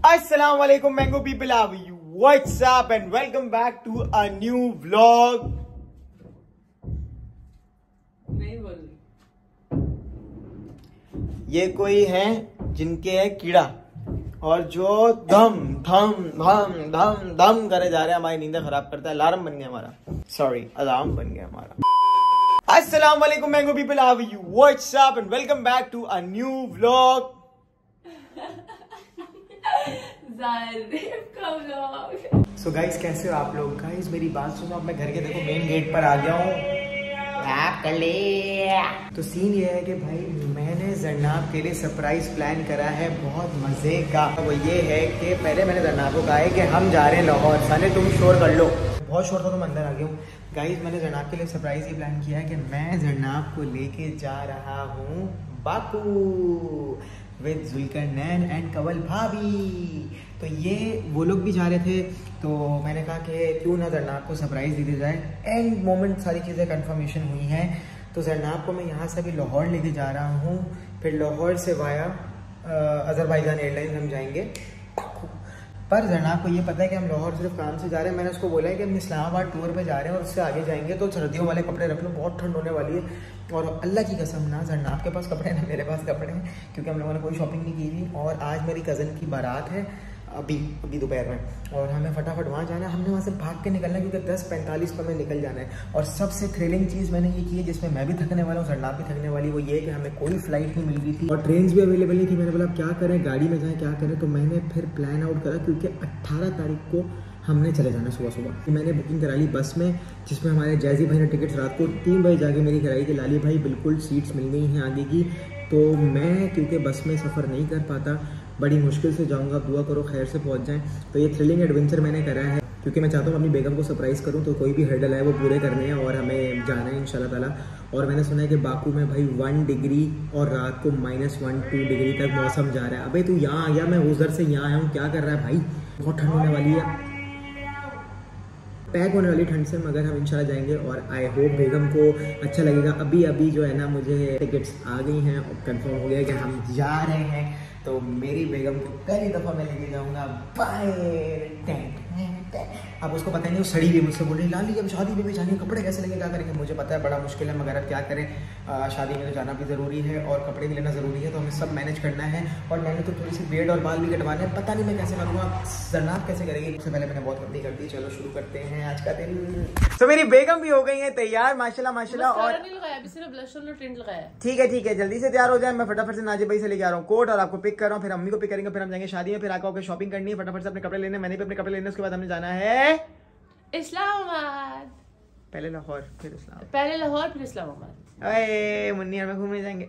Assalamu alaikum mango people, how are you? What's up and welcome back to a new vlog. नहीं बोल ये कोई है जिनके है कीड़ा और जो धम धम धम धम धम करे जा रहे हैं, हमारी नींद खराब करता है। अलार्म बन गया हमारा, सॉरी अलार्म बन गया हमारा। अस्सलाम वालेकुम mango people, how are you? What's up and welcome back to a new vlog. So guys कैसे हो आप लोग? गाइस मेरी बात सुनो, अब मैं घर के देखो मेन गेट पर आ गया हूँ। तो सीन ये है कि भाई मैंने जरनाब के लिए सरप्राइज प्लान करा है बहुत मजे का। वो ये है कि पहले मैंने जरनाब को कहा है कि हम जा रहे हैं लाहौर, साले तुम शोर कर लो। बहुत शोर था तो मैं अंदर आ गया हूँ। गाइस मैंने जरनाब के लिए सरप्राइज ये प्लान किया है कि मैं जरनाब को लेके जा रहा हूँ Baku with Zulqarnain and Kanwal भाभी। तो ये वो लोग भी जा रहे थे, तो मैंने कहा कि क्यों ना जरनाब को सरप्राइज़ दे दी जाए। एंड मोमेंट सारी चीज़ें कंफर्मेशन हुई हैं। तो जरनाब को मैं यहाँ से अभी लाहौर लेके जा रहा हूँ, फिर लाहौर से वाया अज़रबैजान एयरलाइंस हम जाएंगे। पर जरनाब को ये पता है कि हम लाहौर सिर्फ काम से जा रहे हैं। मैंने उसको बोला है कि हम इस्लामाबाद टूर पे जा रहे हैं और उससे आगे जाएंगे, तो सर्दियों वाले कपड़े रख लो, बहुत ठंड होने वाली है। और अल्लाह की कसम ना जरनाब के पास कपड़े ना मेरे पास कपड़े हैं, क्योंकि हम लोगों ने कोई शॉपिंग नहीं की थी। और आज मेरी कज़न की बारात है अभी दोपहर में, और हमें फटाफट वहाँ जाना है। हमने वहाँ से भाग के निकलना है क्योंकि 10:45 पर हमें निकल जाना है। और सबसे थ्रिलिंग चीज़ मैंने ये की है, जिसमें मैं भी थकने वाला हूँ, जरनाब भी थकने वाली, वो ये है कि हमें कोई फ्लाइट नहीं मिल रही थी और ट्रेन भी अवेलेबल नहीं थी। मैंने बोला क्या करें, गाड़ी में जाएँ क्या करें। तो मैंने फिर प्लान आउट करा, क्योंकि 18 तारीख को हमने चले जाना सुबह सुबह। मैंने बुकिंग करा ली बस में, जिसमें हमारे जैजी भाई ने टिकट्स रात को 3 बजे जाके मेरी कराई कि लाली भाई बिल्कुल सीट्स मिल गई हैं आगे की। तो मैं क्योंकि बस में सफ़र नहीं कर पाता, बड़ी मुश्किल से जाऊंगा, दुआ करो खैर से पहुंच जाएं। तो ये थ्रिलिंग एडवेंचर मैंने करा है क्योंकि मैं चाहता हूँ अपनी बेगम को सरप्राइज़ करूँ। तो कोई भी हर्डल है वो पूरे करने हैं और हमें जाना है इंशाल्लाह ताला। और मैंने सुना है कि बाकू में भाई 1 डिग्री और रात को -1-2 डिग्री तक मौसम जा रहा है। अबे तू यहाँ आ गया, मैं उधर से यहाँ आया हूँ, क्या कर रहा है भाई? बहुत ठंड होने वाली है, पैक होने वाली ठंड से, मगर हम इंशाल्लाह जाएंगे और आई होप बेगम को अच्छा लगेगा। अभी जो है ना, मुझे टिकट्स आ गई हैं और कंफर्म हो गया कि हम जा रहे हैं। तो मेरी बेगम को पहली दफ़ा मैं लेके जाऊंगा बाहर। अब उसको पता नहीं, वो सड़ी भी मुझसे बोल रही लाली अब शादी में भी जाने, कपड़े कैसे लेंगे, क्या करेंगे। मुझे पता है बड़ा मुश्किल है, मगर अब क्या करें, शादी में तो जाना भी ज़रूरी है और कपड़े भी लेना ज़रूरी है। तो हमें सब मैनेज करना है। और मैंने तो थोड़ी सी बेड और बाल भी कटवाने हैं, पता नहीं मैं कैसे करूँगा, जरनाब कैसे करेगी। सबसे पहले मैंने बहुत गलती कर दी। चलो शुरू करते हैं आज का दिन। तो मेरी बेगम भी हो गई है तैयार माशाल्लाह माशाल्लाह। और ठीक है जल्दी से तैयार हो जाए। मैं फटाफट से नाजिब भाई से लेके आ रहा हूँ कोट और आपको पिक कर रहा हूँ, फिर अम्मी को पिक करेंगे, फिर हम जाएंगे शादी में, फिर आकर होकर शॉपिंग करनी है, फटाफट से अपने कपड़े लेने, मैंने भी अपने कपड़े लेने। उसके बाद हमने जाना है इस्लामाबाद, पहले लाहौर फिर इस्लामाबाद। अरे मुन्नी और मैं घूमने जाएंगे।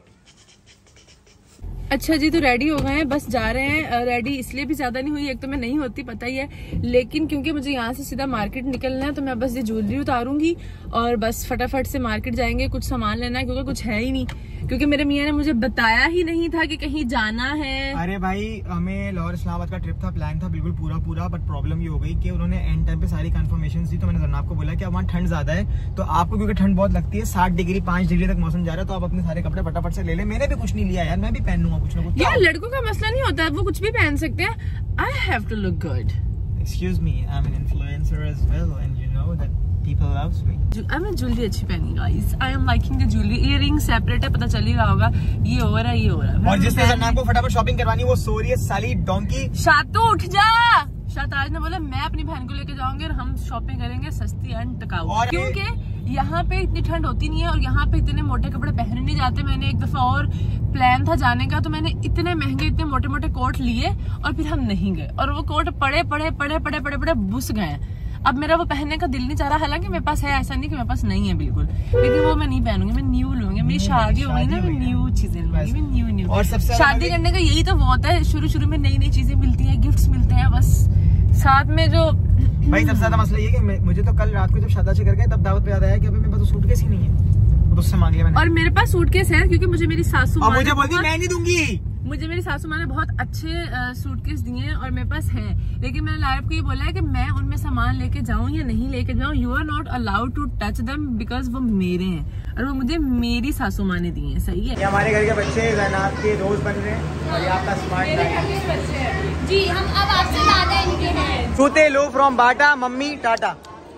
अच्छा जी, तो रेडी हो गए हैं, बस जा रहे हैं। रेडी इसलिए भी ज्यादा नहीं हुई, एक तो मैं नहीं होती पता ही है, लेकिन क्योंकि मुझे यहाँ से सीधा मार्केट निकलना है, तो मैं बस ये ज्वेलरी उतारूंगी और बस फटाफट से मार्केट जाएंगे। कुछ सामान लेना है क्योंकि कुछ है ही नहीं, क्योंकि मेरे मियाँ ने मुझे बताया ही नहीं था कि कहीं जाना है। अरे भाई हमें लाहौर इस्लामाबाद का ट्रिप था, प्लान था बिल्कुल पूरा, बट प्रॉब्लम ये हो गई कि उन्होंने एंड टाइम पे सारी कंफर्मेशन दी। तो मैंने जरनाब को बोला कि वहाँ ठंड ज्यादा है, तो आपको क्योंकि ठंड बहुत लगती है, 60 डिग्री 5 डिग्री तक मौसम जा रहा है, तो आप अपने सारे कपड़े फटाफट से ले लें। मैंने भी कुछ नहीं लिया यार, मैं भी पहनूंगा कुछ ना कुछ। यार लड़कों का मसला नहीं होता है, वो कुछ भी पहन सकते हैं। I have to look good. Excuse me, I'm an influencer as well, and you know that people loves me. मैं ज्वेलरी अच्छी पहनी guys, I am liking the jewellery. Earring separate है, पता चल ही रहा होगा, ये हो रहा है। और जिसने जरनाब को फटाफट शॉपिंग करवानी वो सो रही है साली डोंकी। शातू उठ जा। शाताज ने बोला मैं अपनी बहन को लेके जाऊंगी और हम शॉपिंग करेंगे सस्ती एंड टिकाऊ, क्योंकि यहाँ पे इतनी ठंड होती नहीं है और यहाँ पे इतने मोटे कपड़े पहने नहीं जाते। मैंने एक दफा और प्लान था जाने का, तो मैंने इतने महंगे इतने मोटे मोटे कोट लिए और फिर हम नहीं गए, और वो कोट पड़े बुस गए। अब मेरा वो पहनने का दिल नहीं चाह रहा, हालांकि मेरे पास है, ऐसा नहीं कि मेरे पास नहीं है बिल्कुल, लेकिन वो मैं नहीं पहनूंगी, मैं न्यू लूंगी। मेरी शादी हो गई ना, मैं न्यू चीजें लूंगी, मैं न्यू। और सबसे शादी करने का यही तो वो होता है, शुरू में नई चीजें मिलती है, गिफ्ट्स मिलते हैं, बस साथ में जो भाई सबसे ज्यादा मसला ये कि मुझे तो कल रात को जब शादी कर गए तब दावत पे याद आया कि अभी मेरे पास तो सूटकेस ही नहीं है, तो उससे मांग लिया मैंने। और मेरे पास सूटकेस है क्योंकि मुझे मेरी सासू माँ मुझे बोलती मैं नहीं दूंगी। मुझे मेरी सासू माँ ने बहुत अच्छे सूटकेस दिए हैं और मेरे पास है, लेकिन मैंने लाइफ को ये बोला है कि मैं उनमें सामान लेके जाऊं या नहीं लेके जाऊं, you are not allowed to touch them because वो मेरे हैं और वो मुझे मेरी सासू माँ ने दिए हैं। सही है। ये हमारे घर के बच्चे जरनाब के रोज बन रहे हैं और ये आपका स्मार्ट जी हम अब आपसे ज्यादा इनके हैं। जूते लो फ्रॉम बाटा, मम्मी टाटा।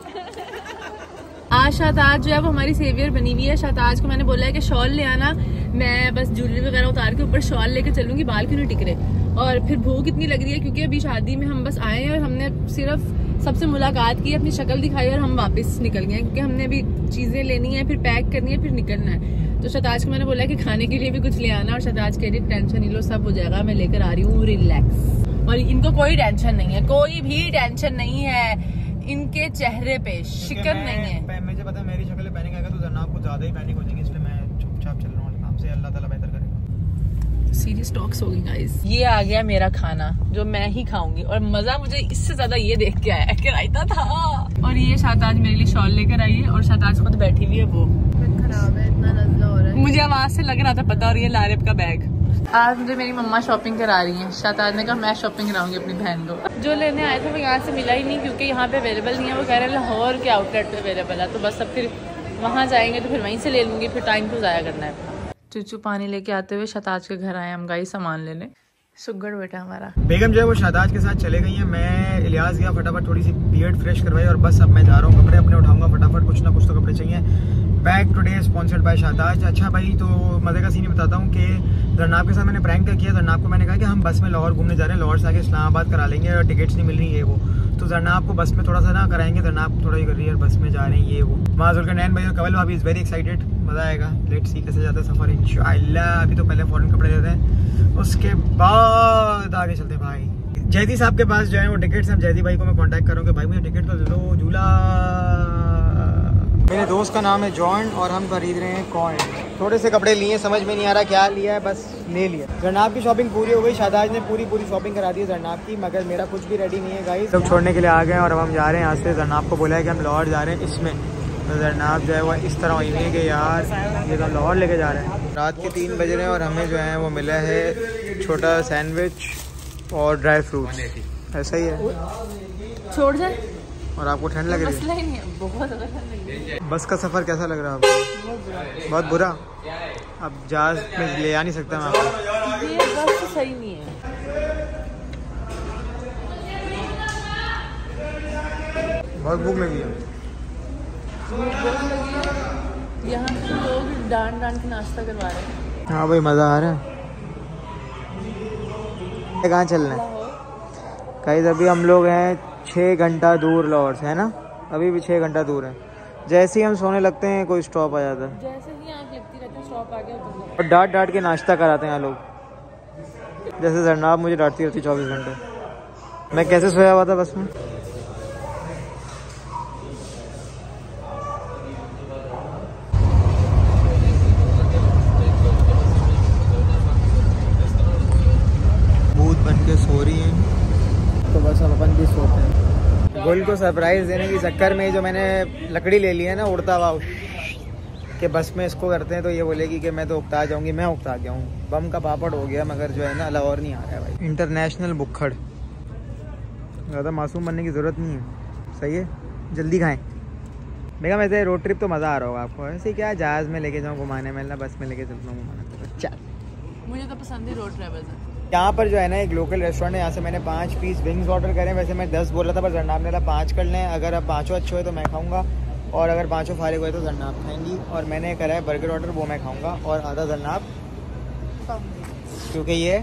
आज शाताज जो है वो हमारी सेवियर बनी हुई है। शाताज को मैंने बोला है कि शॉल ले आना, मैं बस ज्वेलरी वगैरह उतार के ऊपर शॉल लेके चलूंगी, बाल क्यों नहीं टिक रहे। और फिर भूख इतनी लग रही है क्योंकि अभी शादी में हम बस आए हैं और हमने सिर्फ सबसे मुलाकात की, अपनी शक्ल दिखाई और हम वापस निकल गए क्योंकि हमने अभी चीजें लेनी है, फिर पैक करनी है, फिर निकलना है। तो शताज को मैंने बोला कि खाने के लिए भी कुछ ले आना और शताज कह रही टेंशन नहीं लो, सब हो जाएगा, मैं लेकर आ रही हूँ, रिलैक्स। और इनको कोई टेंशन नहीं है, कोई भी टेंशन नहीं है इनके चेहरे पे, शिकन नहीं है। मुझे पता है मेरी शक्ल पैनिक आएगा तो जनाब को ज्यादा ही पैनिक हो जाएंगे, इसलिए मैं चुपचाप चल रहा हूँ आराम से, अल्लाह ताला बेहतर करेगा। सीरियस टॉक्स होगी गाइस। ये आ गया मेरा खाना जो मैं ही खाऊंगी और मजा मुझे इससे ज्यादा ये देख के आया कि रायता था। और ये शाताज मेरे लिए शॉल लेकर आई है और शाताज खुद बैठी हुई है, वो खराब है, इतना नजला हो रहा है, मुझे आवाज से लग रहा था पता। और ये लारेब का बैग। आज मुझे मेरी मम्मा शॉपिंग करा रही हैं। शाताज ने कहा मैं शॉपिंग कराऊंगी अपनी बहन को। जो लेने आए थे वो यहाँ से मिला ही नहीं क्योंकि यहाँ पे अवेलेबल नहीं है। वो कह रहे हैं लाहौर के आउटलेट पे अवेलेबल है, तो बस अब फिर वहाँ जाएंगे तो फिर वहीं से ले लूंगी, फिर टाइम तो ज़ाया करना है। चूचू पानी लेके आते हुए शाताज के घर आए हम गाइस सामान लेने। सुगड़ बेटा हमारा। बेगम जो है वो शाताज के साथ चले गई है। मैं इलियास गया, फटाफट थोड़ी सी बियर्ड फ्रेश करवाई और बस अब मैं जा रहा हूँ, कपड़े अपने उठाऊंगा फटाफट, कुछ ना कुछ तो कपड़े चाहिए। बैग टुडे स्पॉन्सर्ड बाय शाताज। अच्छा भाई, तो मजे का सीन बताता हूँ कि जरनाब के साथ मैंने प्रैंक किया। जरनाब को मैंने कहा कि हम बस में लाहौर घूमने जा रहे हैं, लाहौर से आके इस्लामाबाद करा लेंगे और टिकट्स नहीं मिल रही है वो, तो जरनाब को बस में थोड़ा सा ना कराएंगे। जरनाब थोड़ा ही कर रही है, बस में जा रहे हैं ये वो। माजुल का नैन भाई और कवल भाभी इज वेरी एक्साइटेड, मजा आएगा। लेट्स सी कैसे जाता है सफर इंशाअल्लाह। अभी तो पहले फॉरेन कपड़े लेते हैं, उसके बाद आगे चलते हैं भाई। जैदी साहब के पास जो है वो टिकट्स हैं। जैदी भाई को मैं कांटेक्ट करूँगा, भाई मुझे टिकट तो दे दो झूला। मेरे दोस्त का नाम है जॉन और हम खरीद रहे हैं कॉइन। थोड़े से कपड़े लिए, समझ में नहीं आ रहा क्या लिया है, बस ले लिया। जरनाब की शॉपिंग पूरी हो गई, शाताज ने पूरी शॉपिंग करा दी है जरनाब की, मगर मेरा कुछ भी रेडी नहीं है गाइस। सब छोड़ने के लिए आ गए और अब हम जा रहे हैं यहाँ से। जरनाब को बोला है कि हम लाहौर जा रहे हैं इसमें, तो जरनाब जो है वो इस तरह हुई है कि यार ये तो लाहौर लेके जा रहे हैं। रात के 3 बज रहे हैं और हमें जो है वो मिला है छोटा सैंडविच और ड्राई फ्रूट। ऐसा ही है, छोड़ जाए। और आपको ठंड लग रही है? नहीं है, बहुत ज़्यादा ठंड लग रही है। बस का सफ़र कैसा लग रहा है आपको? बहुत बुरा। अब जहाज में ले आ नहीं सकता मैं आपको। ये बस तो सही नहीं है। बहुत भूख लगी है। यहाँ के लोग डांट के नाश्ता करवा रहे हैं। हाँ भाई मज़ा आ रहा है। कहाँ चलना है? गाइस अभी हम लोग हैं 6 घंटा दूर लाहौर से, है ना? अभी भी 6 घंटा दूर है। जैसे ही हम सोने लगते हैं कोई स्टॉप आ जाता है, जैसे ही आँख लगती रहती है स्टॉप आ गया तो। और डांट के नाश्ता कराते हैं यहाँ लोग। जैसे जरनाब मुझे डांटती रहती 24 घंटे। मैं कैसे सोया हुआ था बस में। भूत बन के सो रही हैं, तो बस हम अपन भी सोते हैं। गुल को सरप्राइज देने के चक्कर में जो मैंने लकड़ी ले ली है ना उड़ता हुआ, कि बस में इसको करते हैं तो ये बोलेगी कि मैं तो उकता जाऊंगी। मैं उकता गया हूँ, बम का पापड़ हो गया, मगर जो है ना लाहौर नहीं आ रहा है भाई। इंटरनेशनल बुक्खड़, ज़्यादा मासूम बनने की ज़रूरत नहीं है, सही है? जल्दी खाएं। बेगम ऐसे रोड ट्रिप तो मज़ा आ रहा होगा आपको। ऐसे क्या जहाज़ में लेके जाऊँ घुमाने में, ना बस में लेके चलता हूँ घुमाने। चल, मुझे तो पसंद ही रोड ट्रेवल्स है। यहाँ पर जो है ना एक लोकल रेस्टोरेंट है, यहाँ से मैंने 5 पीस विंग्स ऑर्डर करे। वैसे मैं 10 बोल रहा था पर जरनाब ने 5 कर लें। अगर अब 5 अच्छे हुए तो मैं खाऊंगा, और अगर 5 फारिग हुए तो जरनाब खाएंगी। और मैंने करा है बर्गर ऑर्डर, वो मैं खाऊंगा, और आधा जरनाब, क्योंकि ये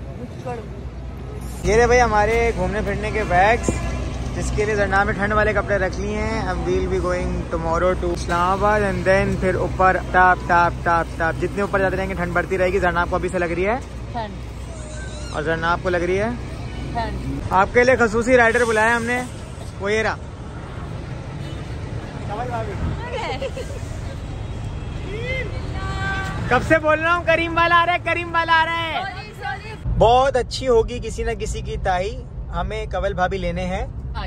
रहे भाई हमारे घूमने फिरने के बैग्स, जिसके लिए जरनाब ने ठंड वाले कपड़े रख लिए हैं। हम will be going tomorrow to Islamabad and then फिर ऊपर टाप टाप टाप टाप। जितने ऊपर जाते रहेंगे ठंड बढ़ती रहेगी। जरनाब को अभी से लग रही है ठंड, और जरनाब को लग रही है ठंड। आपके लिए खसूसी राइडर बुलाया हमने, वो ये रहा। कब से बोल रहा हूँ करीम वाला आ रहा है, करीम वाला आ रहा है। बहुत अच्छी होगी किसी न किसी की ताई। हमें कवल भाभी लेने हैं।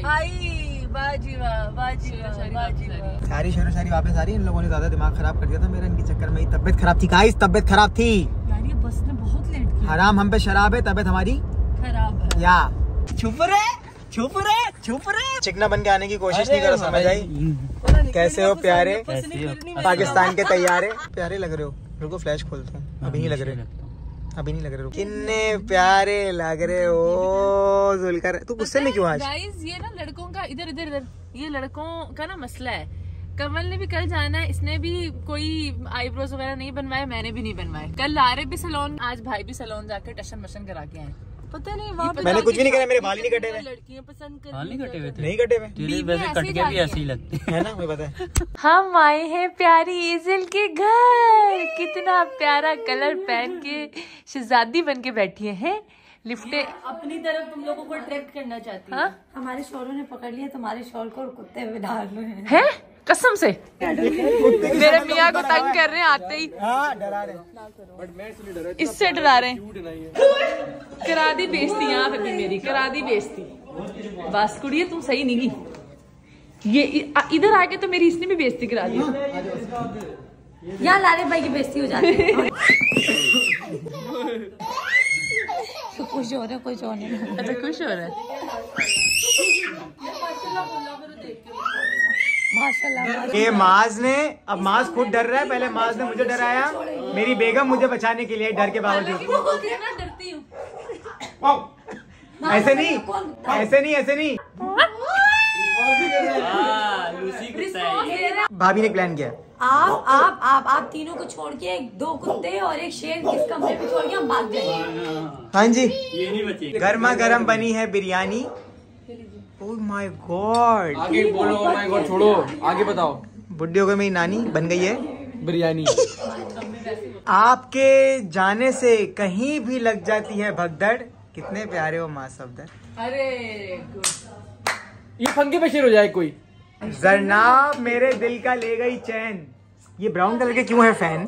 सारी शोर सारी वापस आ रही है। इन लोगों ने ज्यादा दिमाग खराब कर दिया था मेरा, इनके चक्कर में। तबियत खराब थी गाइस, तबियत खराब थी यार। ये बस ने बहुत लेट किया। हराम हम पे शराब है, तबियत हमारी खराब है। या छुप रहे चिकना बन के आने की कोशिश नहीं करो, समझ आई? कैसे हो प्यारे पाकिस्तान के तैयारे? प्यारे लग रहे हो। बिल्कुल फ्लैश खोलता हूँ, अभी नहीं लग रहे। अभी नहीं लग रहे। कितने प्यारे लग रहे हो जुलकर। तू गुस्से में क्यों आज? गाइस ये ना लड़कों का इधर इधर इधर ये लड़कों का ना मसला है। कमल ने भी कल जाना है, इसने भी कोई आईब्रोज वगैरह नहीं बनवाए, मैंने भी नहीं बनवाए। कल लारे भी सैलून, आज भाई भी सैलून जाके टशन मशन करा के आए। पता नहीं वहाँ पे मैंने कुछ भी नहीं करा, मेरे बाल ही नहीं कटे हुए। लड़कियां पसंद कर नहीं कटे हुए थे, नहीं कटे हुए वैसे कट के भी ऐसे ही लगते है ना, मुझे पता है। हम आए हैं प्यारी इज़िल के घर। कितना प्यारा कलर पहन के शहजादी बन के बैठी है। लिफ्टे अपनी तरफ तुम लोगों को अट्रैक्ट करना चाहती है। हमारे शोरों ने पकड़ लिया तुम्हारे शॉल को और कुत्ते हुए डाल रहे हैं। कसम से मेरे मियाँ को तंग कर रहे हैं आते ही। हाँ, डरा रहे। इससे डरा रहे हैं। करा दी बेइज्जती यहाँ पे भी मेरी, करा दी बेइज्जती। बस कुड़िए तुम सही नहीं की। ये इधर आके तो मेरी इसने भी बेइज्जती करा दी। यहाँ लारे भाई की बेइज्जती हो जाती है। तो खुश हो रहे, खुश होने। अच्छा खुश हो रहा है। माशाल्लाह। ये माज ने, अब माज खुद डर रहा है। पहले माज ने मुझे डराया, मेरी बेगम मुझे बचाने के लिए डर के बावजूद। डरती हूँ। ऐसे नहीं, ऐसे नहीं, ऐसे नहीं। भाभी ने प्लान किया। आप तीनों को छोड़ के 2 कुत्ते और एक शेर इस कमरे पे छोड़ के हम भाग जाएंगे। हाँ जी, ये नहीं बचे। गर्मा गर्म बनी है बिरयानी। Oh my God. आगे बोलो, ओह माय गॉड छोड़ो, आगे बताओ। बुड्ढी हो गई मेरी नानी, बन गई है बिरयानी। आपके जाने से कहीं भी लग जाती है भगदड़। कितने प्यारे हो माँ सफदर। अरे ये पंखे पे शेर हो जाए कोई। जरनाब मेरे दिल का ले गई चैन। ये ब्राउन कलर के क्यों है फैन?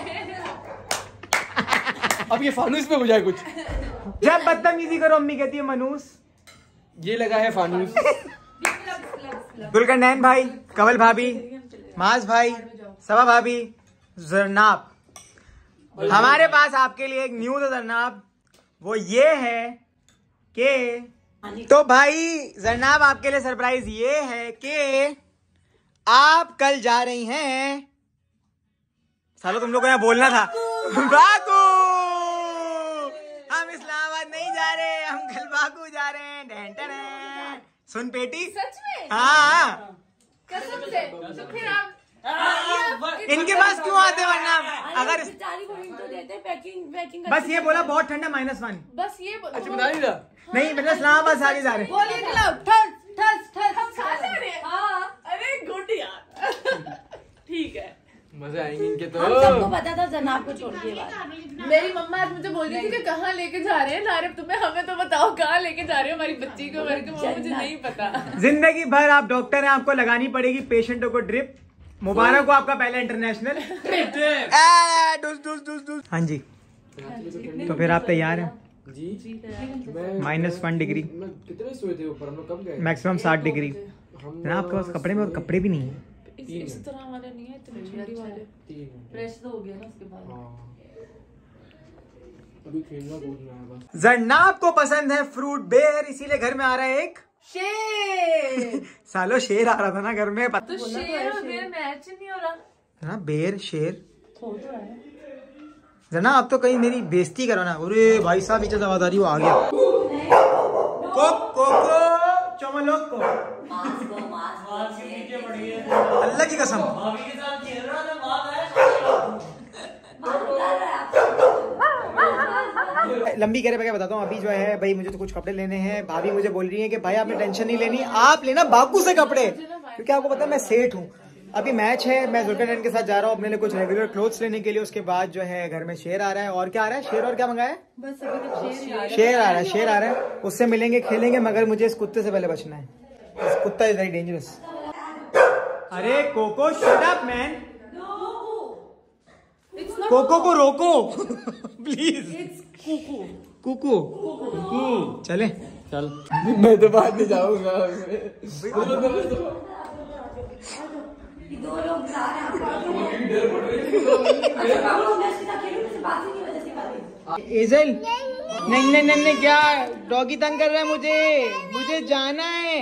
अब ये फानूस पे हो जाए कुछ। जब बदतमीजी करो अम्मी कहती है मनूस। ये लगा है फानूस। गुलकरनैन भाई, कवल भाभी, माज भाई, सबा भाभी, जरनाब, हमारे पास आपके लिए एक न्यूज़ है जरनाब। वो ये है कि तो भाई जरनाब आपके लिए सरप्राइज ये है कि आप कल जा रही हैं। सालो तुम लोग को यहाँ बोलना था। बाकू, हम इस्लामाबाद नहीं जा रहे, हम कल बाकू जा रहे हैं। सुन पेटी, सच में? हाँ कसम से। तो फिर आप इनके पास क्यों आते वरना अगर तो देते पैकिंग बस ये बोला बहुत ठंडा -1। बस ये अच्छा बता नहीं रहा। नहीं मतलब इस्लामाबाद सारे जा रहे हैं। हम साथ जा रहे हैं। अरे गुड यार। ठीक है, मजे आएंगे इनके तो। हम सबको पता था जनाब को छोड़ के। मेरी मम्मा आज मुझे बोल रही थी कि कहाँ लेके जा रहे हैं नारे तुम्हें, हमें तो बताओ कहाँ लेके जा रहे हो हमारी बच्ची को। मेरे को मुझे नहीं पता। जिंदगी भर आप डॉक्टर हैं, आपको लगानी पड़ेगी पेशेंटों को ड्रिप। मुबारक हो आपका पहला इंटरनेशनल। हाँ जी, तो फिर आप तैयार हैं? जी -1 डिग्री, कितने सोए थे ऊपर हम लोग? कब गए? Maximum 60 degree. ना आपके पास कपड़े में और कपड़े भी नहीं है। इस तरह वाले नहीं है, इतने ठंडी वाले। 3 घंटे। फ्रेश तो हो गया ना उसके बाद। हाँ। अभी खेलना कूदना है बस। जरनाब को पसंद है फ्रूट बेर, इसीलिए घर में आ रहा है एक शेर। सालो शेर आ रहा था ना घर में। तो शेर और बेर मैच नहीं हो रहा ना, बेर शेर जना। आप तो कहीं मेरी बेइज्जती करो ना। अरे भाई साहब नीचे जवाबदारी वो आ गया। कोको चमलोक को अल्लाह की कसम। लंबी करे मैं क्या बताता हूँ। अभी जो है भाई मुझे तो कुछ कपड़े लेने हैं। भाभी मुझे बोल रही है कि भाई आपने टेंशन नहीं लेनी, आप लेना बाकू से कपड़े, क्योंकि आपको पता है मैं सेठ हूँ। अभी मैच है, मैं जुल्करनैन के साथ जा रहा हूँ अपने लिए कुछ रेगुलर क्लोथ्स लेने के लिए। उसके बाद जो है घर में शेर आ रहा है। और क्या आ रहा है? शेर और क्या मंगाया है? बस अभी तक शेर आ रहा है, शेर आ रहा है। उससे मिलेंगे, खेलेंगे, मगर मुझे इस कुत्ते से पहले बचना है। इस कुत्ता इज वेरी डेंजरस। अरे Coco shut up man, Coco को रोको प्लीज। कुकू चले चल मैं तो बाहर नहीं जाऊंगा। दो लोग जा रहे हैं। एजल नहीं नहीं नहीं नहीं, क्या डॉगी तंग कर रहा है मुझे जाना है।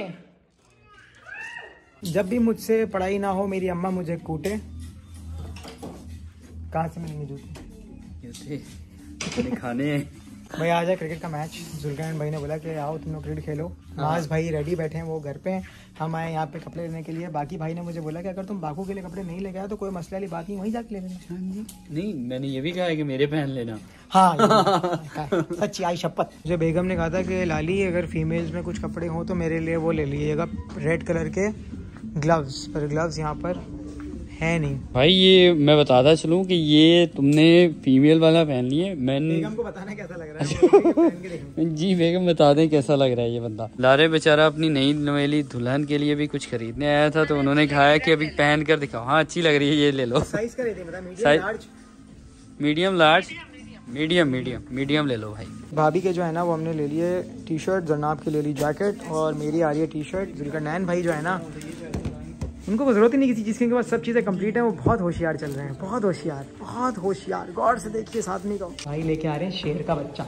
जब भी मुझसे पढ़ाई ना हो मेरी अम्मा मुझे कूटे। कहाँ से मिलेंगे जूते? दिखाने हैं। भाई आज है क्रिकेट का मैच। जुल्करनैन भाई ने बोला कि आओ तुम लोग क्रिकेट खेलो। माज भाई रेडी बैठे हैं, वो घर पे हैं, हम आए यहाँ पे कपड़े लेने के लिए। बाकी भाई ने मुझे बोला कि अगर तुम बाकू के लिए कपड़े नहीं लेके आए तो कोई मसला वाली बात नहीं, वहीं जाके ले लेना। नहीं, मैंने ये भी कहा है कि मेरे पहन लेना। हाँ सच्ची आई शपथ। मुझे बेगम ने कहा था कि लाली अगर फीमेल्स में कुछ कपड़े हों तो मेरे लिए वो ले लीजिएगा, रेड कलर के ग्लव्स। पर ग्लव्स यहाँ पर है नहीं। भाई ये मैं बताता चलूं कि ये तुमने फीमेल वाला पहन लिए। मैंने बेगम को बताना कैसा लग रहा है, वो पहन के देखूं। जी बेगम बता दें कैसा लग रहा है ये बंदा। लारे बेचारा अपनी नई नवेली दुल्हन के लिए भी कुछ खरीदने आया था, तो उन्होंने कहा कि अभी पहन कर दिखाओ। हाँ अच्छी लग रही है, ये ले लो। साइज का रेट बता, मीडियम लार्ज, मीडियम ले लो भाई। भाभी के जो है ना वो हमने ले लिए टी शर्ट, जरनाब की ले ली जैकेट, और मेरी आ रही है टी शर्ट। जुल्करनैन भाई जो है ना उनको जरूरत ही नहीं किसी चीज़ की, इनके पास सब चीज़ें कंप्लीट है। वो बहुत होशियार चल रहे हैं, बहुत होशियार। गौर से देखिए इस आदमी को। भाई लेके आ रहे हैं शेर का बच्चा।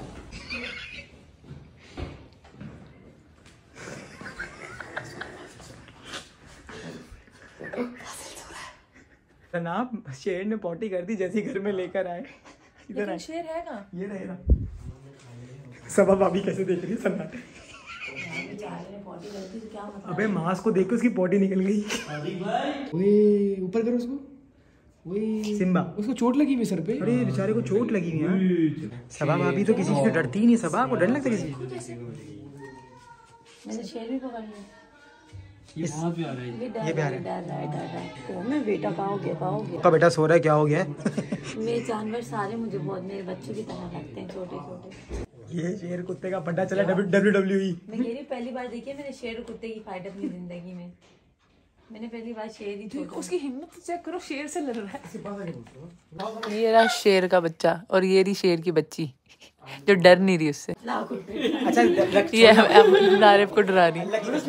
जनाब शेर ने पॉटी कर दी जैसे घर में लेकर आए। इधर आए। शेर है कहाँ? ये रहेगा। सबा भाभी कैसे देख रही है सन्नाटे। अबे मांस को देख के उसकी पॉटी निकल गई। ऊपर करो उसको। सिम्बा उसको चोट लगी हुई सर पे। अरे बेचारे को चोट लगी हुई है। सबा भाभी तो किसी से डरती ही नहीं। सबा को डर लगता किसी से। मैंने शेर भी पकड़ लिया। ये वहाँ पे आ रहा है। ये भी आ रहा है। डर रहा है। मैं बेटा कहाँ हो गया? का बेटा सो रहा है, क्या हो गया? मेरे जानवर सारे मुझे बहुत मेरे बच्चों की तरह लगते हैं, छोटे। ये शेर कुत्ते का पड्डा चला WWE। मैं कह रही पहली बार देखी है मैंने शेर और कुत्ते की फाइट अपनी जिंदगी में। मैंने पहली बार शेर ही छोड़ा। उसकी हिम्मत चेक करो, शेर से लड़ रहा है। ये रहा शेर का बच्चा और ये रही शेर की बच्ची जो डर नहीं रही उससे। अच्छा ये नारिब को डरा रही।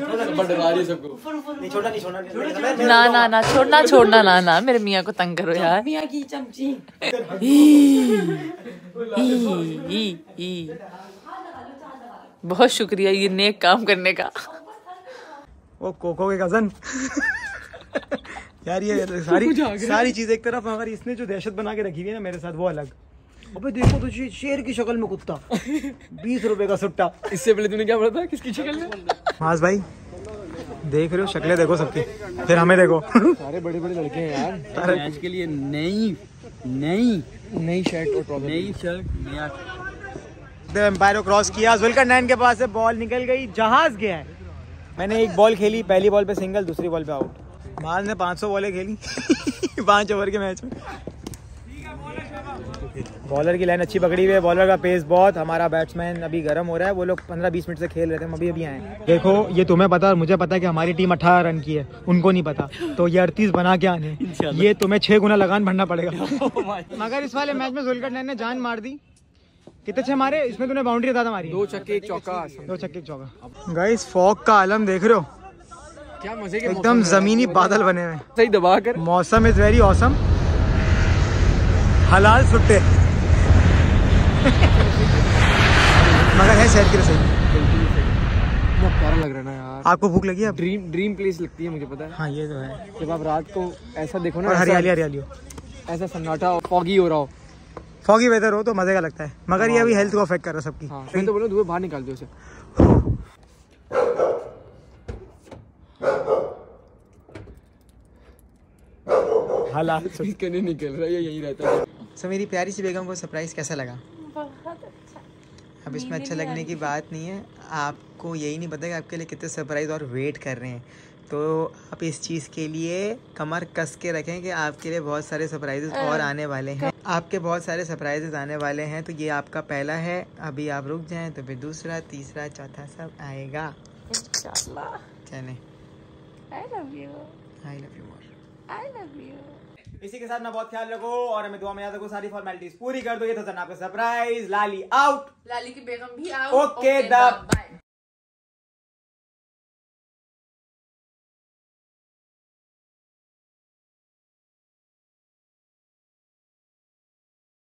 ना छोड़ना ना मेरे मियाँ को तंग करो यार। मियाँ की चमची। बहुत शुक्रिया ये नेक काम करने का। वो कोको के कजन। यार ये सारी चीज एक तरफ, मगर इसने जो दहशत बना के रखी हुई है ना मेरे साथ वो अलग। अबे देखो तो शेर की शक्ल में कुत्ता। 20 रुपए का सुट्टा। इससे पहले तूने क्या बोला था? किसकी शक्ल में? माज भाई देख रहे हो शक्लें देखो सबकी, फिर हमें देखो। सारे बड़े लड़के हैं यार। मैच के लिए नई शर्ट और नई शर्ट नया। एम्पायर को क्रॉस किया, जुल्करनैन के पास से बॉल निकल गई, जहाज गया है। मैंने एक बॉल खेली, पहली बॉल पे सिंगल, दूसरी बॉल पे आउट। माल ने 500 बॉलें खेली 5 ओवर के मैच में। बॉलर की लाइन अच्छी पकड़ी हुई है, बॉलर का पेस बहुत। हमारा बैट्समैन अभी गर्म हो रहा है। वो लोग 15-20 मिनट से खेल रहे थे, हम अभी आए। देखो ये तुम्हें पता और मुझे पता है कि हमारी टीम 18 रन की है, उनको नहीं पता। तो ये 38 बना के आने, ये तुम्हें 6 गुना लगान भरना पड़ेगा। मगर इस वाले मैच में जुल्करनैन ने जान मार दी। कितने अच्छे मारे इसमें, तूने बाउंड्री ज्यादा मारी। 2 छक्के 1 चौका। 2 छक्के 1 चौका। गाइस फॉग का आलम देख रहे हो, क्या मजे के एकदम जमीनी बादल बने हुए। सही दबा कर। मौसम इज वेरी ऑसम। हलाल सुट्टे मगर है शहर की रसोई। बहुत प्यारा लग रहा है ना यार। आपको भूख लगी है? ड्रीम प्लेस लगती है मुझे, पता है। हाँ ये तो है। जब आप रात को ऐसा देखो ना, और हरियाली हो, ऐसा सन्नाटा और फॉगी हो रहा हो, फॉगी वेदर हो तो मजे का लगता है। मगर ये अभी हेल्थ को अफेक्ट कर रहा है सबकी। हाँ, मैं तो बोलूं धुएं बाहर निकाल दो उसे। हालात इसका नहीं निकल रहा, ये यही रहता है। सो मेरी प्यारी सी बेगम को सरप्राइज कैसा लगा? बहुत अच्छा। अब इसमें अच्छा लगने की बात नहीं है, आपको यही नहीं पता कि आपके लिए कितने सरप्राइज और वेट कर रहे हैं। तो आप इस चीज़ के लिए कमर कस के रखें कि आपके लिए बहुत सारे सरप्राइजेस और आने वाले हैं। आपके बहुत सारे सरप्राइजेस आने वाले हैं, तो ये आपका पहला है। अभी आप रुक जाएं तो फिर दूसरा, तीसरा, चौथा सब आएगा इंशाल्लाह। चलें। I love you. I love you more. I love you. इसी के साथ ना बहुत ख्याल रखो और हमें दुआ में याद रखो, सारी फॉर्मेलिटीज पूरी कर दो। ये था आपका सरप्राइज। लाली आउट। लाली की बेगम भी आओ। Okay the